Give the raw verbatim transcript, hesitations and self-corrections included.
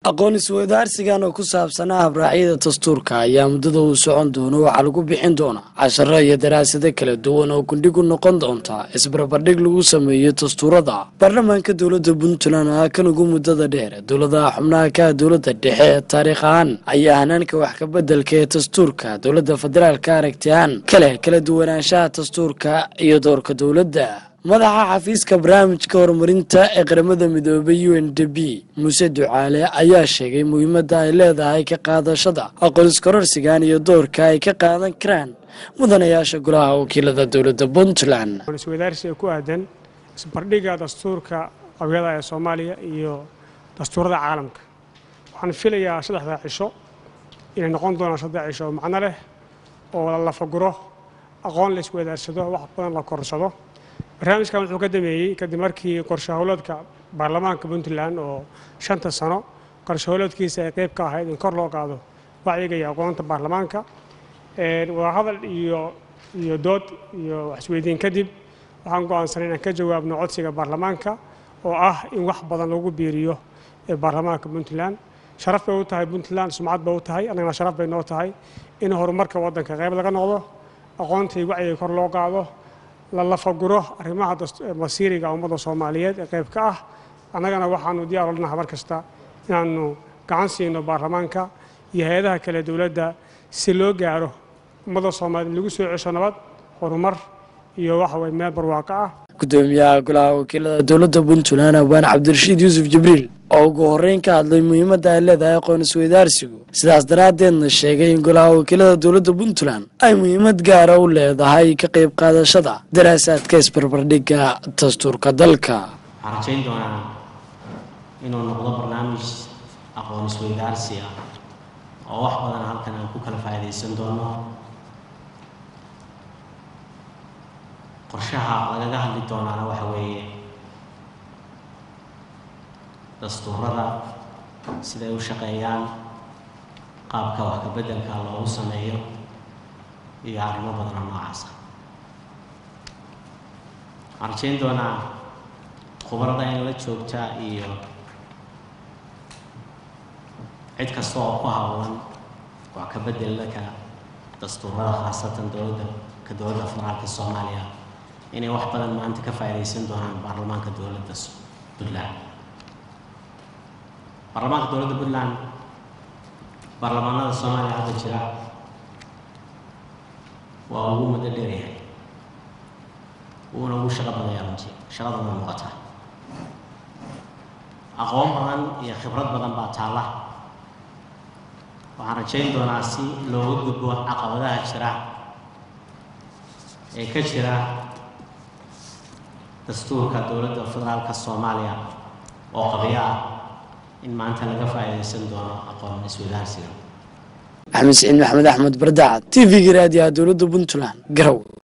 aqoon isweydaarsigan oo ku saabsan habraacyada dastuurka ayaa muddada uu socon doono waxaa lagu bixin doonaa casharo iyo daraasado kala duwan oo gundhigu noqon doonta isbarbardhig lagu sameeyo dastuurada baarlamaanka dowladda puntland ah kan ugu muddada dheer dowladaha xubnaha ka dowladda dhexe ee taariikh ahaan ayaa hanaanka wax ka bedelka ee dastuurka dowladda federaalka aragti ahaan kale kala duwanaanshaha dastuurka iyo doorka dowladda madaxa xafiiska barnaamijka horumarinta ee qaramada midoobay U N D P Muuse Ducaale ayaa sheegay muhiimadda ay leedahay ka qaadashada aqoon iskororsigan iyo doorka ay ka qaadan karaan mudanayaasha golaha wakiilada dowladda Puntland. aqoon isweydaarsiga ku aadan isbarbardhigga dastuurka qabyada ee Soomaaliya iyo dastuurada caalamka waxaan filayaa saddexda cisho inay noqon doonaan saddex cisho macno leh oo la faguro aqoon la isweydaarsado wax badan la korsado. barnaamijkan wuxuu ka dameeyay kadib markii qorshe hawleedka baarlamaanka Puntland oo shanta sano qorshe hawleedkiisa ay qayb ka ahayd in kor loo qaado wacyiga iyo aqoonta baarlamaanka ee wada hadal iyo iyo dood iyo wax isweydiin kadib waxaan go'aansanay inaan ka jawaabno codsiga baarlamaanka oo ah in wax badan lagu biiriyo ee baarlamaanka Puntland sharaf bay u tahay Puntland sumcad bay u tahay anagana sharaf bay noo tahay in horumarka waddanka qayb laga noqdo aqoonta iyo wacyiga kor loo qaado la faguro arrimaha masiiriga ummadda Soomaaliyeed ee qayb ka ah annagana waxaanu diyaar u nahay mar kasta inaanu gacan siino baarlamaanka iyo hay'adaha kale dawladda si loo gaaro ummadda Soomaaliyeed lagu soo cesho nabad horumar iyo wax way meel barwaaqo ah. gudoomiyaha golaha wakiilada dowladda Puntland Abaan Cabdirashiid Yuusuf Jibriil oo ugu horeyn ka hadlay muhiimadda ay leedahay aqoon isweydaarsigu sidaas daraadeedna sheegay in golaha wakiilada dowladda Puntland ay muhiimad gaar ah u leedahay ka qayb qaadashada daraasaadka isbarbardhigga dastuurka dalka. waxaan rajayn doonaa inuu noqdo barnaamij aqoon isweydaarsi ah oo wax badan halkan aan ku kala faa'iideysan doono. qorshaha lagaga hadli doonaana waxa weeye dastuurada siday u shaqeeyaan qaabka wax ka beddelka loogu sameeyo iyo arrimo badan oo noocaas ah. waxaan rajayn doonaa khubarada in la joogta iyo cid kasta oo ku hawlan wax ka beddelka dastuurada khaasatan dowladda ka dowladda federaalka Soomaaliya inay wax badan maanta ka faa'iideysan doonaan baarlamaanka dowladda Puntland. baarlamaanka dowladda Puntland baarlamaanada Soomaaliya hadda jira waa ugu muddo dheer yahay wuuna ugu shaqo badan yahay runtii shaqadana muuqata aqoon badan iyo khibrad badan baa taala. waxaan rajayn doonaa si looga gudbo caqabadaha jira ee ka jira dastuurka dowladda federaalka Soomaaliya oo qabyo ah in maanta laga faa'iideysan doono aqoon isweydaarsiga. Axmed Saciid Maxamed Axmed Bardacad T V-ga raadiyaha dowladda Puntland Garow.